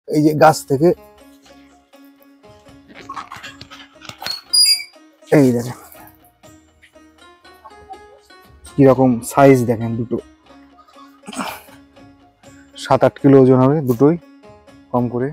এই যে গাছ থেকে এই দেখেন কিরকম সাইজ দেখেন, দুটো 7-8 কিলো ওজন হবে দুটোই কম করে।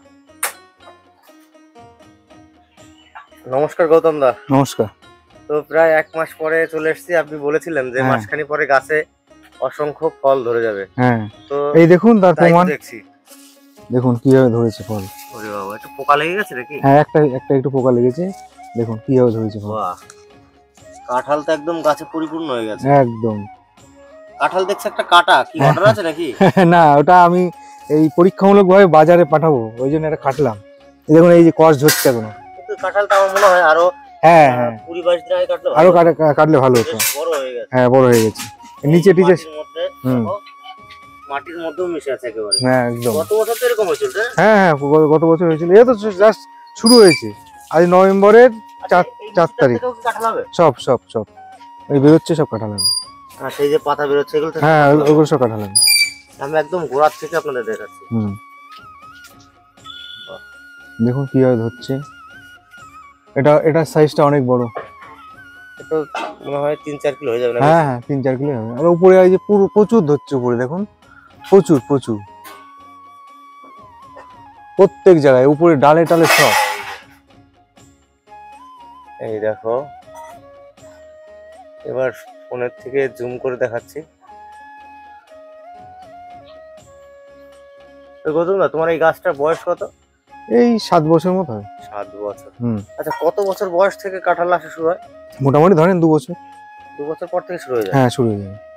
নমস্কার গৌতম দা। নমস্কার। তো প্রায় 1 মাস পরে চলে এসেছি। আপনি বলেছিলেন যে মাসখানি পরে গাছে অসংখ্য ফল ধরে যাবে। হ্যাঁ, তো এই দেখুন তার প্রমাণ। দেখছি, দেখুন কিভাবে ধরেছে ফল। ওরে বাবা, একটু পোকা লেগে গেছে নাকি? হ্যাঁ, একটা একটু পোকা লেগেছে। দেখুন কিভাবে ধরেছে ফল। বাহ, কাঁঠাল তো একদম গাছে পরিপূর্ণ হয়ে গেছে। একদম। কাঁঠাল দেখছে একটা কাটা, কি ঘটনা আছে নাকি? না, ওটা আমি এই পরীক্ষামূলক ভাবে বাজারে পাঠাবো, ওই জন্য এটা কাটলাম। দেখুন এই যে কষ ধরছে এখনো। কিন্তু কাঁঠালটা আমার মনে হয় আরো 20-22 দিন আগে কাটলে আরো কাটলে ভালো হতো। বড় হয়ে গেছে। হ্যাঁ, বড় হয়ে গেছে। নিচে টিচে মাটির মধ্যেও মিশে আছে একেবারে। হ্যাঁ, একদম। গত বছর তো এরকম হয়েছিল। হ্যাঁ, গত বছর হয়েছিল। এটা তো জাস্ট শুরু হয়েছে। আজ নভেম্বরের 4 তারিখ। সব ওই বেরোচ্ছে, সব কাঁঠাল হবে। আর সেই যে পাতা বেরোচ্ছে এগুলো, হ্যাঁ, ওগুলো সব কাঁঠাল হবে। আমি একদম গোড়ার থেকে আপনাদের দেখাচ্ছি। দেখুন কিভাবে ধরছে। এটা সাইজটা অনেক বড়। এটা মনে হয় 3-4 কিলো হয়ে যাবে না? হ্যাঁ, 3-4 কিলো হবে। আর উপরে এই যে প্রচুর ধরছে উপরে, দেখুন প্রচুর প্রত্যেক জায়গায়, উপরে ডালে টালে সব। এই দেখো, এবার ফোনের থেকে জুম করে দেখাচ্ছি। তো গৌতম দা, তোমার এই গাছটার বয়স কত? এই 7 বছর মতো হয়। 7 বছর। আচ্ছা, কত বছর বয়স থেকে কাঁঠাল আসা শুরু হয়? মোটামুটি ধরেন 2 বছর। 2 বছর পর থেকে শুরু হয়ে যায়? হ্যাঁ, শুরু হয়ে যাবে।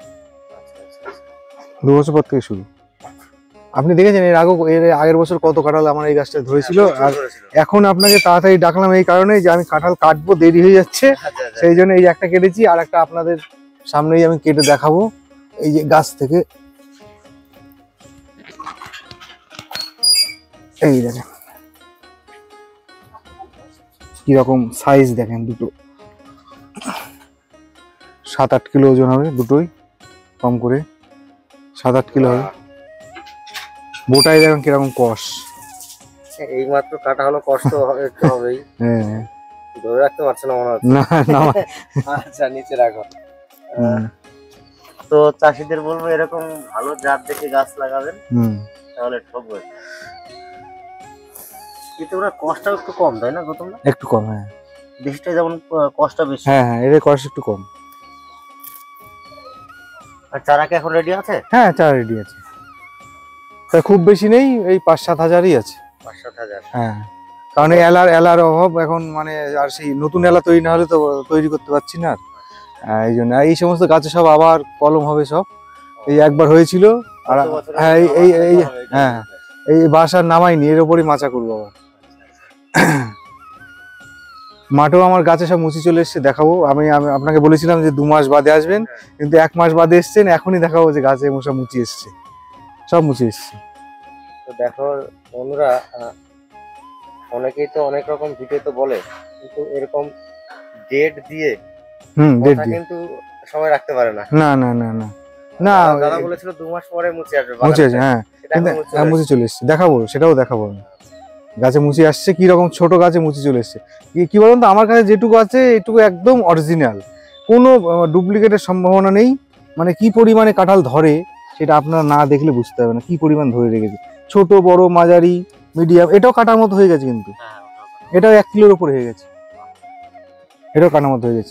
2 বছর পর থেকে শুরু। আপনি দেখেছেন এর আগের বছর কত কাঁঠাল আমার এই গাছটা ধরেছিল। আর এখন আপনাকে তাড়াতাড়ি ডাকলাম এই কারণে যে আমি কাঁঠাল কাটবো, দেরি হয়ে যাচ্ছে, সেই জন্য এই একটা কেটেছি। আর একটা আপনাদের সামনেই আমি কেটে দেখাবো। এই যে গাছ থেকে এই দেখেন কিরকম সাইজ দেখেন, দুটো 7-8 কিলো ওজন হবে দুটোই কম করে। 7-8 কিলো হবে। বোটাই দেখেন কিরকম কষ। এই মাত্র কাটা হলো, কষ্ট হবেই। হ্যাঁ, ধরে রাখতে পারছে না মনে হচ্ছে। না। আচ্ছা, নিচে রাখো। তো চাষিদের বলবো এরকম ভালো জাত দেখে গাছ লাগাবেন, তাহলে ঠকবে। কিন্তু ওরা কষ্টটা একটু কম, তাই না গৌতম? একটু কম। হ্যাঁ, দেশটা যেমন কষ্ট বেশি। হ্যাঁ, এর কষ্ট একটু কম। আর চারা কি এখন রেডি আছে? হ্যাঁ, চারা রেডি আছে। তা খুব বেশি নেই, এই 5-7 হাজারই আছে। 5-7 হাজার। হ্যাঁ, কারণ এই এলার অভাব এখন, মানে আর সেই নতুন এলা তৈরি না হলে তো তৈরি করতে পারছি না। এই জন্য এই সমস্ত গাছে সব আবার কলম হবে সব। এই একবার হয়েছিল। আর হ্যাঁ, এই বাসার নামাইনি, এর ওপরই মাচা করবো আবার। মাঠেও আমার গাছে সব মুচি চলে এসছে, দেখাবো। আমি আপনাকে বলেছিলাম যে 2 মাস বাদে আসবেন, কিন্তু 1 মাস বাদে এসছেন। এখনই দেখাবো যে গাছে সব মুচি এসছে, সব মুচি এসছে। তো দেখো বন্ধুরা, অনেকেই তো অনেক রকম ভিডিওতে বলে, কিন্তু এরকম ডেট দিয়ে কিন্তু সময় রাখতে পারে না। না, দাদা বলেছিল 2 মাস পরে মুচি আসবে। হ্যাঁ, মুচি চলে এসছে, দেখাবো, সেটাও দেখাবো। গাছে মুচি আসছে, কি রকম ছোট গাছে মুচি চলে এসছে। কি বলুন তো, আমার কাছে যেটুকু আছে এটুকু একদম অরিজিনাল, কোনো ডুপ্লিকেটের সম্ভাবনা নেই। মানে কি পরিমাণে কাঁঠাল ধরে সেটা আপনারা না দেখলে বুঝতে হবে না, কি পরিমাণ ধরে রেখেছে। ছোট, বড়, মাঝারি, মিডিয়াম। এটাও কাটার মতো হয়ে গেছে, কিন্তু এটাও 1 কিলোর উপর হয়ে গেছে। এটাও কাটার মতো হয়ে গেছে।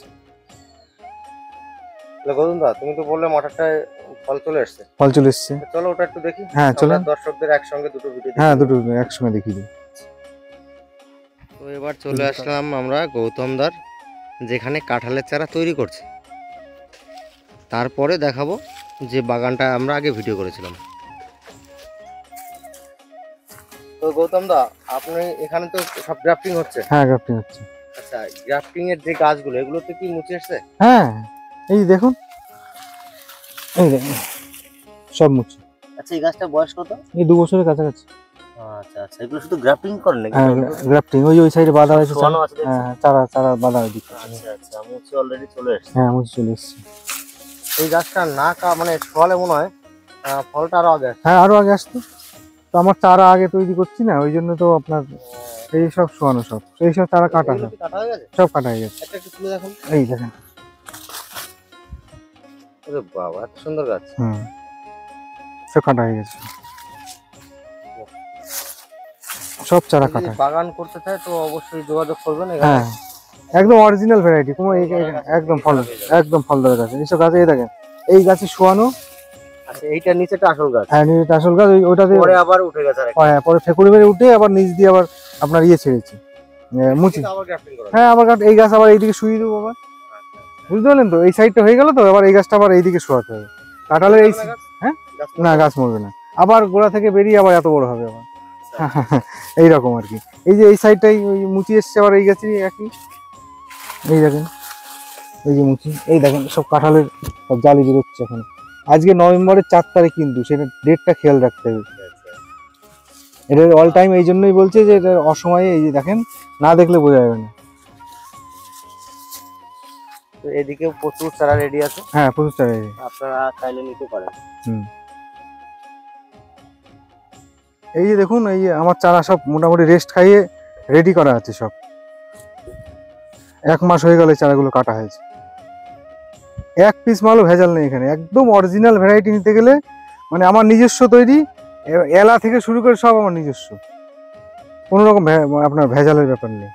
গৌতম দা, তুমি তো বললে মটরটায় ফল চলে এসছে। চলো ওটা একটু দেখি। হ্যাঁ, চলো। দর্শকদের একসঙ্গে দুটো ভিডিও। হ্যাঁ, দুটো একসঙ্গে দেখিয়ে দিই। তো এবার চলে আসলাম আমরা গৌতম দার যেখানে কাঁঠালের চারা তৈরি করছে। তারপরে দেখাবো যে বাগানটা আমরা আগে ভিডিও করেছিলাম। তো গৌতম দা, আপনি এখানে তো সব গ্রাফটিং হচ্ছে? হ্যাঁ, গ্রাফটিং হচ্ছে। আচ্ছা, গ্রাফটিং এর যে গাছগুলো, এগুলোতে কি মুচি এসছে? হ্যাঁ, এই দেখুন, এই দেখুন সব মুচি। আচ্ছা, এই গাছটার বয়স কত? এই 2 বছরের কাছাকাছি। আচ্ছা, এগুলো শুধু গ্রাফটিং করেন নাকি? হ্যাঁ, গ্রাফটিং। ওই সাইডে বাঁধা হয়েছে। হ্যাঁ, চারা বাঁধা হয়েছে। আচ্ছা, মুচি অলরেডি চলে এসছে। হ্যাঁ, মুচি চলে এসছে। এই গাছটা না মানে ফলে মনে হয় ফলটা আরো আগে। হ্যাঁ, আরো আগে আসতো। তো আমার চারা আগে তৈরি করছি না, ওই জন্য তো আপনার এই সব শোয়ানো, সব এই সব চারা কাটা, এগুলো কি কাটা হয়ে গেছে? সব কাটা হয়ে গেছে। একটু তুলে দেখুন। এই দেখেন, ওরে বাবা, এত সুন্দর গাছ। সব কাটা হয়ে গেছে, সব চারা কাটা। বাগান করতে চাই তো অবশ্যই যোগাযোগ করবেন। হ্যাঁ, একদম অরিজিনাল ভ্যারাইটি, কোনো একদম ফল, একদম ফলদার গাছ। এইসব গাছে এই দেখেন, এই গাছে শোয়ানো। আচ্ছা, এইটা নিচেটা আসল গাছ? হ্যাঁ, নিচেটা আসল গাছ। ওইটাতে পরে আবার উঠে গেছে আরেকটা। হ্যাঁ, পরে ফেকুড়ি মেরে উঠে আবার নিচ দিয়ে আবার আপনার ছেড়েছি, মুচি। আবার গ্রাফটিং করা? হ্যাঁ, আবার এই গাছ আবার এইদিকে শুয়ে দেবো আবার। বুঝতে পারলেন তো, এই সাইডটা হয়ে গেল তো, আবার এই গাছটা আবার এইদিকে শোয়াতে হবে। কাঁঠালের এই, হ্যাঁ না, গাছ মরবে না, আবার গোড়া থেকে বেরিয়ে আবার এত বড় হবে আবার। এইরকম আর কি। এই যে এই সাইডটাই ওই মুচি এসছে আবার এই গাছই একই। এই দেখেন, এই যে মুচি, এই দেখেন সব কাঁঠালের সব জালি বেরোচ্ছে এখন। আজকে নভেম্বরের 4 তারিখ, কিন্তু সেটা ডেটটা খেয়াল রাখতে হবে। এটা অল টাইম এই জন্যই বলছে যে এটা অসময়ে, এই যে দেখেন, না দেখলে বোঝা যাবে না। তো এদিকেও প্রচুর চারা রেডি আছে। হ্যাঁ, প্রচুর চারা রেডি, আপনারা চাইলে নিতে পারেন। এই যে দেখুন, এই যে আমার চারা সব মোটামুটি রেস্ট খাইয়ে রেডি করা আছে সব। 1 মাস হয়ে গেল চারাগুলো কাটা হয়েছে। এক পিস মালও ভেজাল নেই এখানে, একদম অরিজিনাল ভ্যারাইটি নিতে গেলে মানে আমার নিজস্ব তৈরি, এলা থেকে শুরু করে সব আমার নিজস্ব, কোনো রকম আপনার ভেজালের ব্যাপার নেই,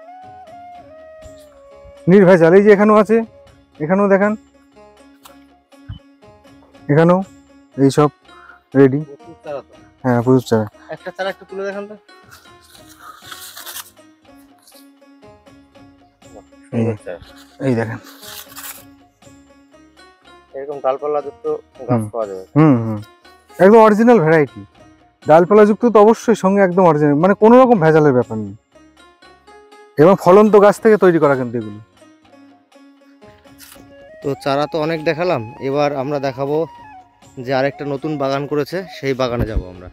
নির্ভেজাল। এই যে এখানেও আছে, এখানেও দেখান, এখানেও এই সব রেডি। হ্যাঁ, প্রচুর চারা। একটা চারা একটু তুলে দেখান তো। এই দেখেন, এরকম ডালপালা যুক্ত গাছ পাওয়া যাবে। একদম অরিজিনাল ভ্যারাইটি, ডালপালা যুক্ত তো অবশ্যই, সঙ্গে একদম অরিজিনাল, মানে কোনো রকম ভেজালের ব্যাপার নেই, এবং ফলন্ত গাছ থেকে তৈরি করা কিন্তু এগুলো। তো চারা তো অনেক দেখালাম, এবার আমরা দেখাবো যে আরেকটা নতুন বাগান করেছে, সেই বাগানে যাব আমরা।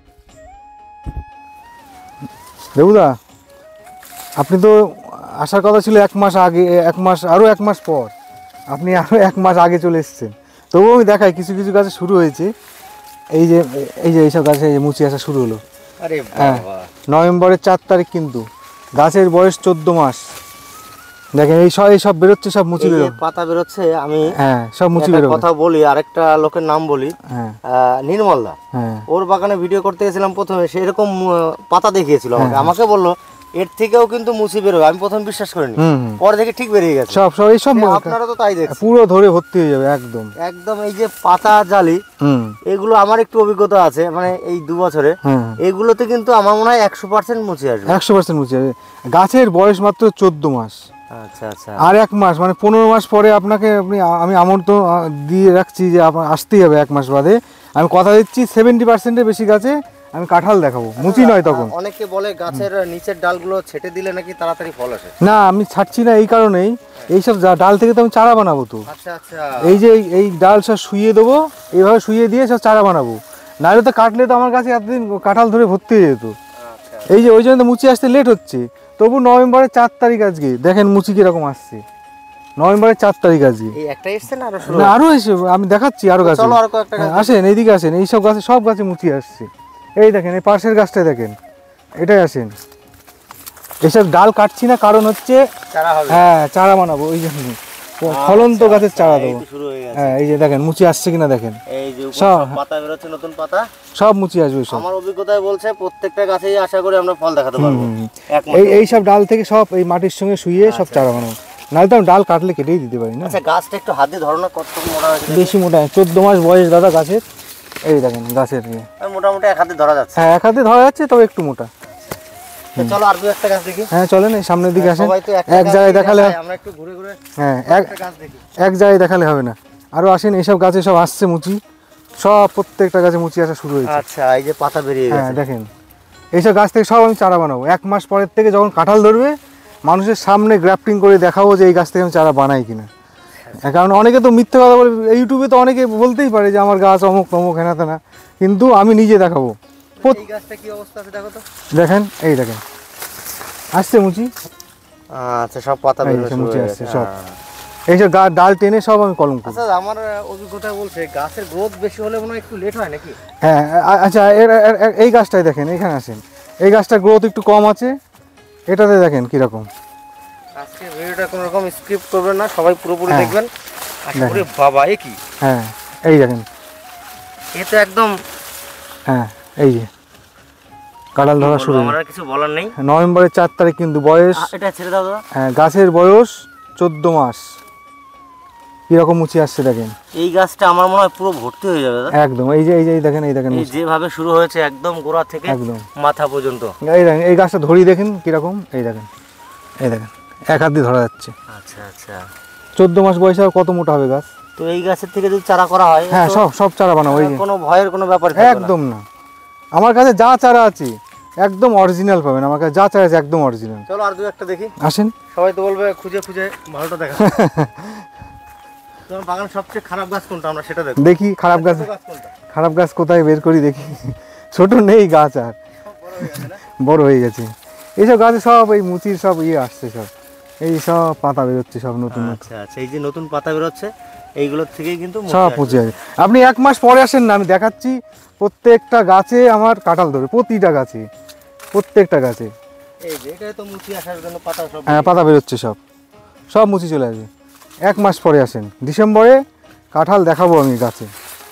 দেবুদা, আপনি তো আসার কথা ছিল 1 মাস আগে, 1 মাস, আরো 1 মাস পর, আপনি আরো 1 মাস আগে চলে এসেছেন। তবুও আমি দেখাই, কিছু কিছু গাছে শুরু হয়েছে। এই যে এইসব গাছে মুচি আসা শুরু হলো। আরে হ্যাঁ, বাবা, নভেম্বরের 4 তারিখ, কিন্তু গাছের বয়স 14 মাস। দেখেন এই সব বেরোচ্ছে, সব মুচি বেরো, পাতা বেরোচ্ছে। আমি হ্যাঁ, সব মুচি বেরো। কথা বলি, আরেকটা লোকের নাম বলি, নির্মলদা। ওর বাগানে ভিডিও করতে গেছিলাম প্রথমে, সেরকম পাতা দেখিয়েছিল আমাকে। আমাকে বললো এর থেকেও কিন্তু মুচি বেরোবে। আমি প্রথম বিশ্বাস করিনি, পরে দেখে ঠিক বেরিয়ে গেছে সব। এই সব আপনারা তো তাই দেখছেন, পুরো ধরে ভর্তি হয়ে যাবে একদম একদম। এই যে পাতা জালি, এগুলো আমার একটু অভিজ্ঞতা আছে, মানে এই 2 বছরে এগুলোতে কিন্তু আমার মনে হয় 100% মুচি আসবে। 100% মুচি আসবে। গাছের বয়স মাত্র 14 মাস। আচ্ছা আচ্ছা, আর 1 মাস মানে 15 মাস পরে আপনাকে আমি আমন্ত্রণ দিয়ে রাখছি যে আপনার আসতেই হবে 1 মাস বাদে। আমি কথা দিচ্ছি 70%-এর বেশি গাছে আমি কাঁঠাল দেখাবো, মুচি নয় তখন। অনেকে বলে গাছের নিচের ডালগুলো ছেটে দিলে নাকি তাড়াতাড়ি ফল আসে। না, আমি ছাড়ছি না এই কারণেই, এইসব ডাল থেকে তো আমি চারা বানাবো। তো আচ্ছা আচ্ছা, এই যে এই ডাল সব শুইয়ে দেবো, এইভাবে শুইয়ে দিয়ে সব চারা বানাবো। নাহলে তো কাটলে তো আমার কাছে এতদিন কাঁঠাল ধরে ভর্তি হয়ে যেত। এই যে ওই জন্য তো মুচি আসতে লেট হচ্ছে। তবু নভেম্বরের 4 তারিখ আজকে, দেখেন মুচি কিরকম আসছে। নভেম্বরের 4 তারিখ আজকে। এই একটাই এসছে না আরো এসে, আমি দেখাচ্ছি আরো গাছ। আসেন এইদিকে, আসেন, এইসব গাছে, সব গাছে মুচি আসছে। এই দেখেন, এই পাশের গাছটা দেখেন, এটাই আসেন। এসব ডাল কাটছি না, কারণ হচ্ছে হ্যাঁ চারা বানাবো, ওই জন্য ফলন্ত গাছের চারা দেবো। হ্যাঁ, এই যে দেখেন মুচি আসছে কিনা দেখেন, এই যে সব পাতা বেরোচ্ছে, নতুন পাতা, সব মুচি আসবে সব। আমার অভিজ্ঞতায় বলছে প্রত্যেকটা গাছেই আশা করি আমরা ফল দেখাতে পারবো। এই সব ডাল থেকে সব এই মাটির সঙ্গে শুইয়ে সব চারা বানাবো। নাহলে তো আমি ডাল কাটলে কেটেই দিতে পারি না। আচ্ছা, গাছটা একটু হাত দিয়ে ধরো না, কত মোটা হয়েছে? বেশি মোটা, 14 মাস বয়স দাদা গাছের। এই দেখেন গাছের মোটামুটি 1 হাতে ধরা যাচ্ছে। হ্যাঁ, 1 হাতে ধরা যাচ্ছে, তবে একটু মোটা। চলো আর 2-1টা গাছ দেখি। হ্যাঁ চলেন, এই সামনের দিকে আসেন। এক জায়গায় দেখালে, আমরা একটু ঘুরে ঘুরে, হ্যাঁ গাছ দেখি। এক জায়গায় দেখালে হবে না, আরো আসেন। এইসব গাছে সব আসছে মুচি, সব প্রত্যেকটা গাছে মুচি আসা শুরু হয়েছে। আচ্ছা, এই যে পাতা বেরিয়ে গেছে। হ্যাঁ দেখেন, এইসব গাছ থেকে সব আমি চারা বানাবো। 1 মাস পরের থেকে যখন কাঁঠাল ধরবে, মানুষের সামনে গ্রাফটিং করে দেখাবো যে এই গাছ থেকে আমি চারা বানাই কিনা। কারণ অনেকে তো মিথ্যে কথা বলে, ইউটিউবে তো অনেকে বলতেই পারে যে আমার গাছ অমুক তমুক হেনা তেনা, কিন্তু আমি নিজে দেখাবো। এই গাছটা কি অবস্থা আছে দেখো তো। দেখেন, এই দেখেন আসছে মুচি। আচ্ছা, সব পাতা বেরিয়ে মুচি আসছে সব। এইসব ডাল টেনে সব আমি কলম করি। আচ্ছা আমার অভিজ্ঞতা বলছে গাছের গ্রোথ বেশি হলে মনে হয় একটু লেট হয় নাকি? হ্যাঁ আচ্ছা এই গাছটাই দেখেন, এখানে আসেন, এই গাছটার গ্রোথ একটু কম আছে, এটাতে দেখেন কীরকম। আজকে ভিডিওটা কোনো রকম স্কিপ করবেন না, সবাই পুরোপুরি দেখবেন। আশা করি বাবা এ কি, হ্যাঁ এই দেখেন, এ তো একদম, হ্যাঁ এই যে কাঁঠাল ধরা শুরু। আমার আর কিছু বলার নেই। নভেম্বরের 4 তারিখ কিন্তু বয়স, এটা ছেড়ে দাও দাদা। হ্যাঁ গাছের বয়স 14 মাস। কিরকম মুচি আসছে দেখেন। এই গাছটা আমার মনে হয় পুরো ভর্তি হয়ে যাবে দাদা। একদম এই যে দেখেন, এই দেখেন এই যেভাবে শুরু হয়েছে একদম গোড়া থেকে একদম মাথা পর্যন্ত। এই দেখেন এই গাছটা ধরি দেখেন কিরকম, এই দেখেন এক হাত দিয়ে ধরা যাচ্ছে। আচ্ছা আচ্ছা 14 মাস বয়সে আর কত মোটা হবে গাছ। তো এই গাছের থেকে যদি চারা করা হয়, হ্যাঁ সব চারা বানাবো। এই যে কোনো ভয়ের কোনো ব্যাপার একদম না, আমার কাছে যা চারা আছে একদম অরিজিনাল পাবেন, আমার কাছে যা চারা আছে একদম অরিজিনাল। চলো আর দু একটা দেখি। আসেন। সবাই তো বলবে খুঁজে খুঁজে ভালোটা দেখা। তোমার বাগান সবচেয়ে খারাপ গাছ কোনটা, আমরা সেটা দেখো। দেখি খারাপ গাছ কোথায় বের করি দেখি। ছোট নেই গাছ, আর বড় হয়ে গেছে। এইসব গাছে সব এই মুচির সব আসছে, সব এই সব পাতা বেরোচ্ছে সব নতুন। আচ্ছা আচ্ছা এই যে নতুন পাতা বেরোচ্ছে এইগুলোর থেকেই কিন্তু সব মুচি আছে। আপনি 1 মাস পরে আসেন না, আমি দেখাচ্ছি প্রত্যেকটা গাছে আমার কাঁঠাল ধরে, প্রতিটা গাছে, প্রত্যেকটা গাছে। এই যে এটা তো মুচি আসার জন্য পাতা সব, হ্যাঁ পাতা বেরোচ্ছে, সব মুচি চলে আসবে। 1 মাস পরে আসেন, ডিসেম্বরে কাঁঠাল দেখাবো আমি গাছে।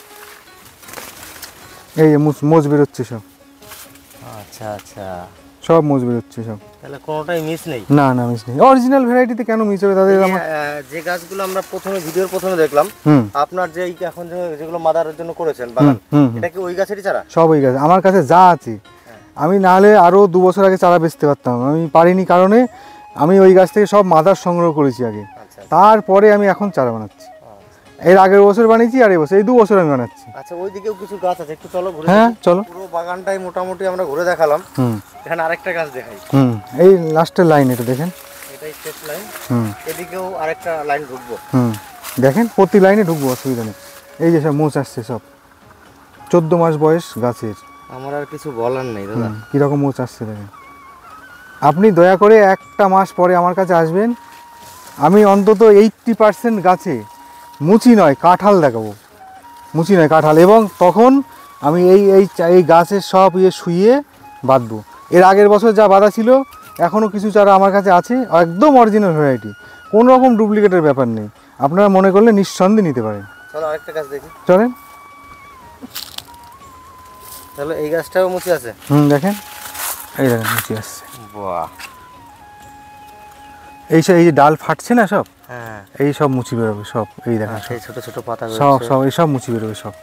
এই যে মোজ বেরোচ্ছে সব। আচ্ছা আচ্ছা সব মোজ বেরোচ্ছে সব, তাহলে কোনোটাই মিস নেই। না মিস নেই। অরিজিনাল ভ্যারাইটিতে কেন মিস হবে তাদের? আমার যে গাছগুলো আমরা ভিডিওর প্রথমে দেখলাম, আপনার যে এখন যেগুলো মাদারের জন্য করেছেন বাগান, এটা কি ওই গাছেরই চারা? সব ওই গাছ। আমার কাছে যা আছে, আমি নাহলে আরো 2 বছর আগে চারা বেচতে পারতাম, আমি পারিনি কারণে আমি ওই গাছ থেকে সব মাদার সংগ্রহ করেছি আগে, তারপরে আমি এখন চারা বানাচ্ছি। এর আগের বছর বানিয়েছি আর এই বছর, এই 2 বছর আমি বানাচ্ছি। আচ্ছা ওইদিকেও কিছু গাছ আছে, একটু চলো ঘুরে। হ্যাঁ চলো। পুরো বাগানটাই মোটামুটি আমরা ঘুরে দেখালাম। এখানে আরেকটা গাছ দেখাই। এই লাস্টের লাইন এটা দেখেন, এটাই শেষ লাইন। এদিকেও আরেকটা লাইন ঢুকবো। দেখেন প্রতি লাইনে ঢুকবো, অসুবিধা নেই। এই যে সব মোচ আসছে সব, 14 মাস বয়স গাছের। আমার আর কিছু বলার নেই দাদা। কিরকম মোচ আসছে দেখেন। আপনি দয়া করে 1টা মাস পরে আমার কাছে আসবেন, আমি অন্তত 80% গাছে মুচি নয় কাঁঠাল দেখাবো, মুচি নয় কাঁঠাল। এবং তখন আমি এই গাছের সব শুইয়ে বাঁধবো। এর আগের বছর যা বাঁধা ছিল এখনও কিছু চারা আমার কাছে আছে, একদম অরিজিনাল ভ্যারাইটি, কোনো রকম ডুপ্লিকেটের ব্যাপার নেই। আপনারা মনে করলে নিঃসন্দেহে নিতে পারেন। চলো আরেকটা গাছ দেখি, চলেন। তাহলে এই গাছটাও মুচি আছে। দেখেন এই দেখেন মুচি আসছে। বাহ, এই যে ডাল ফাটছে না সব, হ্যাঁ এই সব মুচি বেরোবে সব। এই দেখেন সেই ছোট ছোট পাতা সব এই সব মুচি বেরোবে সব।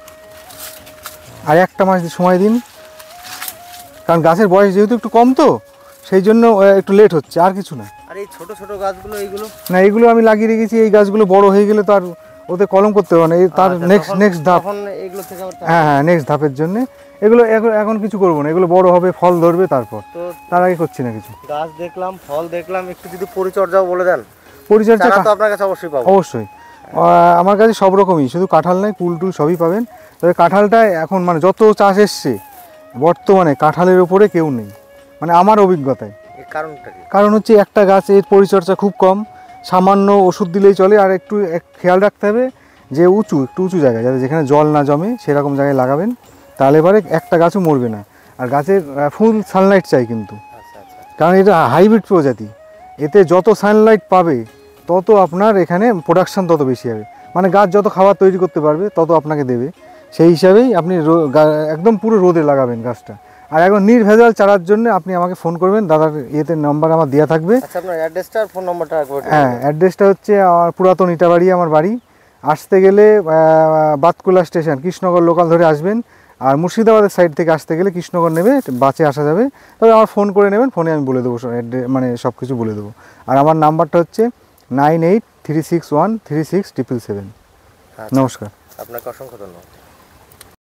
আর 1টা মাস সময় দিন, কারণ গাছের বয়স যেহেতু একটু কম, তো সেই জন্য একটু লেট হচ্ছে, আর কিছু না। আর এই ছোট ছোট গাছগুলো, এইগুলো না এগুলো আমি লাগিয়ে রেখেছি, এই গাছগুলো বড় হয়ে গেলে তো আর ওতে কলম করতে হবে না, এই তার নেক্সট ধাপ। হ্যাঁ নেক্সট ধাপের জন্য এগুলো এখন কিছু করবো না, এগুলো বড় হবে, ফল ধরবে, তারপর। তো তার আগে করছি না কিছু। গাছ দেখলাম, ফল দেখলাম, একটু যদি পরিচর্যাও বলে দেন। পরিচর্যা তো আপনার কাছে অবশ্যই পাবো। অবশ্যই আমার কাছে সব রকমই, শুধু কাঁঠাল নয়, কুল টুল সবই পাবেন। তবে কাঁঠালটা এখন মানে যত চাষ এসছে বর্তমানে কাঁঠালের ওপরে কেউ নেই, মানে আমার অভিজ্ঞতায়। কারণ হচ্ছে একটা গাছ, এর পরিচর্যা খুব কম, সামান্য ওষুধ দিলেই চলে। আর একটু খেয়াল রাখতে হবে যে একটু উঁচু জায়গায়, যাতে যেখানে জল না জমে সেরকম জায়গায় লাগাবেন, তাহলে পরে একটা গাছও মরবে না। আর গাছের ফুল সানলাইট চাই কিন্তু, কারণ এটা হাইব্রিড প্রজাতি, এতে যত সানলাইট পাবে তত আপনার এখানে প্রোডাকশান তত বেশি হবে, মানে গাছ যত খাবার তৈরি করতে পারবে তত আপনাকে দেবে। সেই হিসাবেই আপনি একদম পুরো রোদে লাগাবেন গাছটা। আর এখন নির্ভেজাল চারার জন্য আপনি আমাকে ফোন করবেন, দাদার নাম্বার আমার দেওয়া থাকবে। আপনার অ্যাড্রেসটা আর ফোন নাম্বারটা একবার। হ্যাঁ অ্যাড্রেসটা হচ্ছে আমার পুরাতন ইটাবাড়ি, আমার বাড়ি। আসতে গেলে বাতকুলা স্টেশন, কৃষ্ণনগর লোকাল ধরে আসবেন। আর মুর্শিদাবাদের সাইড থেকে আসতে গেলে কৃষ্ণনগর নেবে, বাসে আসা যাবে। তবে আমার ফোন করে নেবেন, ফোনে আমি বলে দেবো, মানে সব কিছু বলে দেবো। আর আমার নাম্বারটা হচ্ছে 9836136777। নমস্কার, আপনাকে অসংখ্য ধন্যবাদ।